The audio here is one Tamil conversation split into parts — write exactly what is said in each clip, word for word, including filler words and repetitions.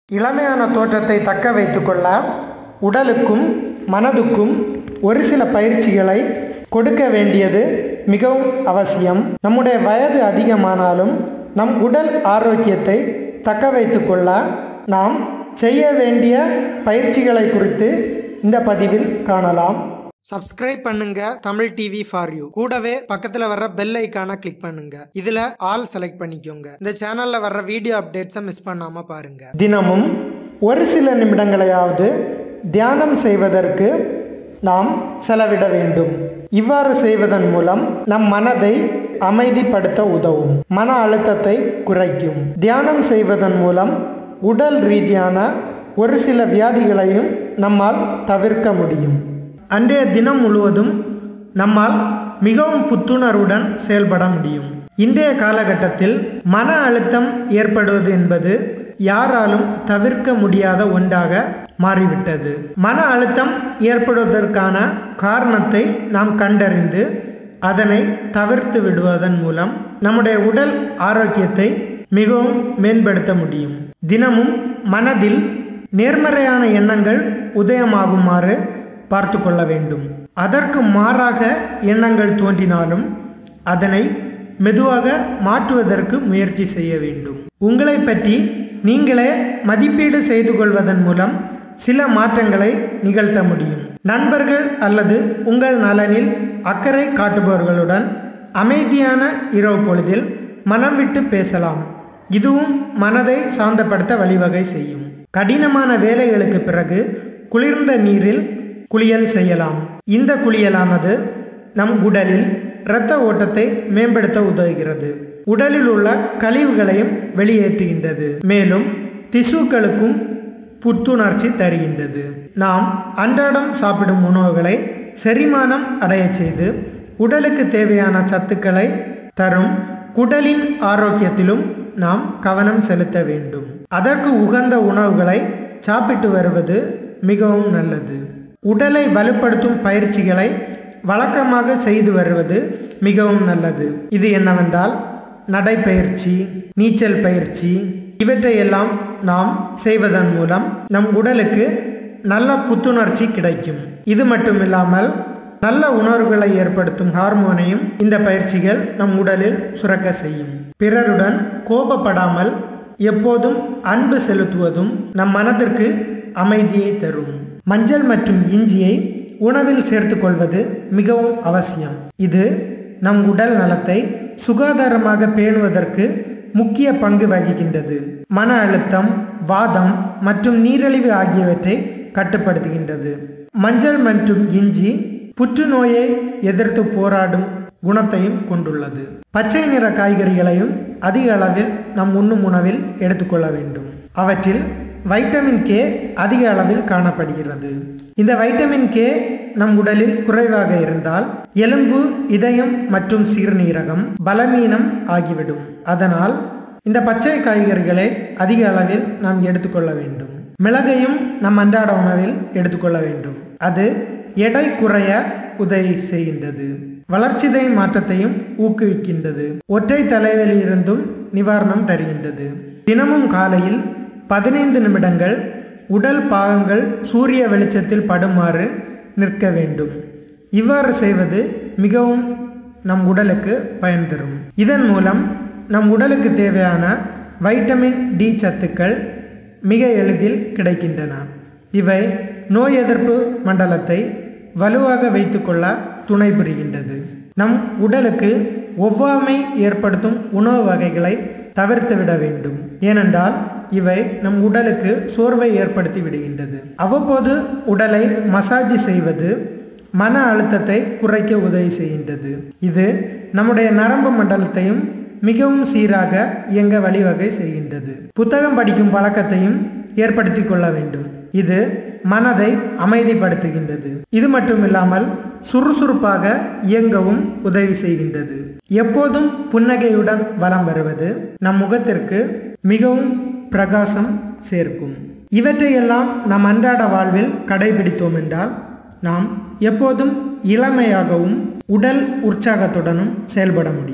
இளமையான தோற்றத்தை தக்க வைத்துக்கொள்ள உடலுக்கும் மனதுக்கும் ஒரு சில பயிற்சிகளை கொடுக்க வேண்டியது மிகவும் அவசியம். நம்முடைய வயது அதிகமானாலும் நம் உடல் ஆரோக்கியத்தை தக்க வைத்துக்கொள்ள நாம் செய்ய வேண்டிய பயிற்சிகளை குறித்து இந்த பதிவில் காணலாம். சப்ஸ்கிரைப் பண்ணுங்க தமிழ் டிவி ஃபார் யூ. கூடவே பக்கத்துல வர்ற பெல் ஐக்கானை கிளிக் பண்ணுங்க. இதுல ஆல் செலக்ட் பண்ணிக்கோங்க. இந்த சேனல்ல வர்ற வீடியோ அப்டேட்ஸை மிஸ் பண்ணாம பாருங்க. தினமும் ஒரு சில நிமிடங்களையாவது தியானம் செய்வதற்கு நாம் செலவிட வேண்டும். இவ்வாறு செய்வதன் மூலம் நம் மனதை அமைதிப்படுத்த உதவும், மன அழுத்தத்தை குறைக்கும். தியானம் செய்வதன் மூலம் உடல் ரீதியான ஒரு சில வியாதிகளையும் நம்மால் தவிர்க்க முடியும். அன்றைய தினம் முழுவதும் நம்மால் மிகவும் புத்துணர்வுடன் செயல்பட முடியும். இன்றைய காலகட்டத்தில் மன அழுத்தம் ஏற்படுவது என்பது யாராலும் தவிர்க்க முடியாத ஒன்றாக மாறிவிட்டது. மன அழுத்தம் ஏற்படுவதற்கான காரணத்தை நாம் கண்டறிந்து அதனை தவிர்த்து விடுவதன் மூலம் நம்முடைய உடல் ஆரோக்கியத்தை மிகவும் மேம்படுத்த முடியும். தினமும் மனதில் நேர்மறையான எண்ணங்கள் உதயமாகுமாறு பார்த்து கொள்ள வேண்டும். அதற்கு மாறாக எண்ணங்கள் தோன்றினாலும் அதனை மெதுவாக மாற்றுவதற்கு முயற்சி செய்ய வேண்டும். உங்களை பற்றி நீங்களே மதிப்பீடு செய்து கொள்வதன் மூலம் சில மாற்றங்களை நிகழ்த்த முடியும். நண்பர்கள் அல்லது உங்கள் நலனில் அக்கறை காட்டுபவர்களுடன் அமைதியான இரவு பொழுதில் மனம் விட்டு பேசலாம். இதுவும் மனதை சாந்தப்படுத்த வழிவகை செய்யும். கடினமான வேலைகளுக்கு பிறகு குளிர்ந்த நீரில் குளியல் செய்யலாம். இந்த குளியலானது நம் உடலில் இரத்த ஓட்டத்தை மேம்படுத்த உதவுகிறது. உடலில் உள்ள கழிவுகளையும் வெளியேற்றுகின்றது. மேலும் திசுக்களுக்கும் புத்துணர்ச்சி தருகின்றது. நாம் அன்றாடம் சாப்பிடும் உணவுகளை செரிமானம் அடைய செய்து உடலுக்கு தேவையான சத்துக்களை தரும். உடலின் ஆரோக்கியத்திலும் நாம் கவனம் செலுத்த வேண்டும். அதற்கு உகந்த உணவுகளை சாப்பிட்டு வருவது மிகவும் நல்லது. உடலை வலுப்படுத்தும் பயிற்சிகளை வழக்கமாக செய்து வருவது மிகவும் நல்லது. இது என்னவென்றால் நடைப்பயிற்சி, நீச்சல் பயிற்சி, இவற்றையெல்லாம் நாம் செய்வதன் மூலம் நம் உடலுக்கு நல்ல புத்துணர்ச்சி கிடைக்கும். இது மட்டுமில்லாமல் நல்ல உணர்வுகளை ஏற்படுத்தும் ஹார்மோனையும் இந்த பயிற்சிகள் நம் உடலில் சுரக்க செய்யும். பிறருடன் கோபப்படாமல் எப்போதும் அன்பு செலுத்துவதும் நம் மனதிற்கு அமைதியை தரும். மஞ்சள் மற்றும் இஞ்சியை உணவில் சேர்த்து கொள்வது மிகவும் அவசியம். இது நம் உடல் நலத்தை சுகாதாரமாக பேணுவதற்கு முக்கிய பங்கு வகிக்கின்றது. மன அழுத்தம், வாதம் மற்றும் நீரிழிவு ஆகியவற்றை கட்டுப்படுத்துகின்றது. மஞ்சள் மற்றும் இஞ்சி புற்றுநோயை எதிர்த்து போராடும் குணத்தையும் கொண்டுள்ளது. பச்சை நிற காய்கறிகளையும் அதிக அளவில் நம் உண்ணும் உணவில் எடுத்துக்கொள்ள வேண்டும். அவற்றில் வைட்டமின் கே அதிக அளவில் காணப்படுகிறது. இந்த வைட்டமின் கே நம் உடலில் குறைவாக இருந்தால் எலும்பு, இதயம் மற்றும் சிறுநீரகம் பலவீனம் ஆகிவிடும். அதனால் இந்த பச்சை காய்கறிகளை அதிக அளவில் நாம் எடுத்துக்கொள்ள வேண்டும். மிளகையும் நம் அன்றாட உணவில் எடுத்துக்கொள்ள வேண்டும். அது எடை குறைய உதவி செய்கின்றது. வளர்ச்சிதை மாற்றத்தையும் ஊக்குவிக்கின்றது. ஒற்றை தலைவலியிருந்தும் நிவாரணம் தருகின்றது. தினமும் காலையில் பதினைந்து நிமிடங்கள் உடல் பாகங்கள் சூரிய வெளிச்சத்தில் படுமாறு நிற்க வேண்டும். இவ்வாறு செய்வது மிகவும் நம் உடலுக்கு பயன் தரும். இதன் மூலம் நம் உடலுக்கு தேவையான வைட்டமின் டி சத்துக்கள் மிக எளிதில் கிடைக்கின்றன. இவை நோய் எதிர்ப்பு மண்டலத்தை வலுவாக வைத்துக்கொள்ள துணை புரிகின்றது. நம் உடலுக்கு ஒவ்வாமை ஏற்படுத்தும் உணவு வகைகளை தவிர்த்து விட வேண்டும். ஏனென்றால் இவை நம் உடலுக்கு சோர்வை ஏற்படுத்தி விடுகின்றது. அவ்வப்போது உடலை மசாஜ் செய்வது மன அழுத்தத்தை குறைக்க உதவி செய்கின்றது. இது நம்முடைய நரம்பு மண்டலத்தையும் மிகவும் சீராக இயங்க வழிவகை செய்கின்றது. புத்தகம் படிக்கும் பழக்கத்தையும் ஏற்படுத்தி கொள்ள வேண்டும். இது மனதை அமைதிப்படுத்துகின்றது. இது மட்டுமில்லாமல் சுறுசுறுப்பாக இயங்கவும் உதவி செய்கின்றது. எப்போதும் புன்னகையுடன் வலம் வருவது நம் முகத்திற்கு மிகவும் பிரகாசம் சேர்க்கும். இவற்றையெல்லாம் நம் அன்றாட வாழ்வில் கடைபிடித்தோம் என்றால் நாம் எப்போதும் இளமையாகவும் உடல் உற்சாகத்துடனும் செயல்பட முடியும்.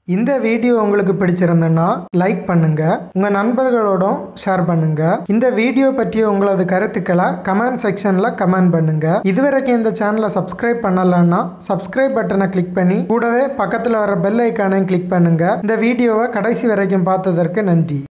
இந்த வீடியோ உங்களுக்கு பிடிச்சிருந்ததுன்னா லைக் பண்ணுங்க, உங்க நண்பர்களோடும் ஷேர் பண்ணுங்க. இந்த வீடியோ பற்றிய உங்களது கருத்துக்களை கமெண்ட் செக்ஷன்ல கமெண்ட் பண்ணுங்க. இதுவரைக்கும் இந்த சேனலை சப்ஸ்கிரைப் பண்ணலன்னா சப்ஸ்கிரைப் பட்டனை கிளிக் பண்ணி கூடவே பக்கத்தில் வர பெல் ஐக்கானையும் கிளிக் பண்ணுங்க. இந்த வீடியோவை கடைசி வரைக்கும் பார்த்ததற்கு நன்றி.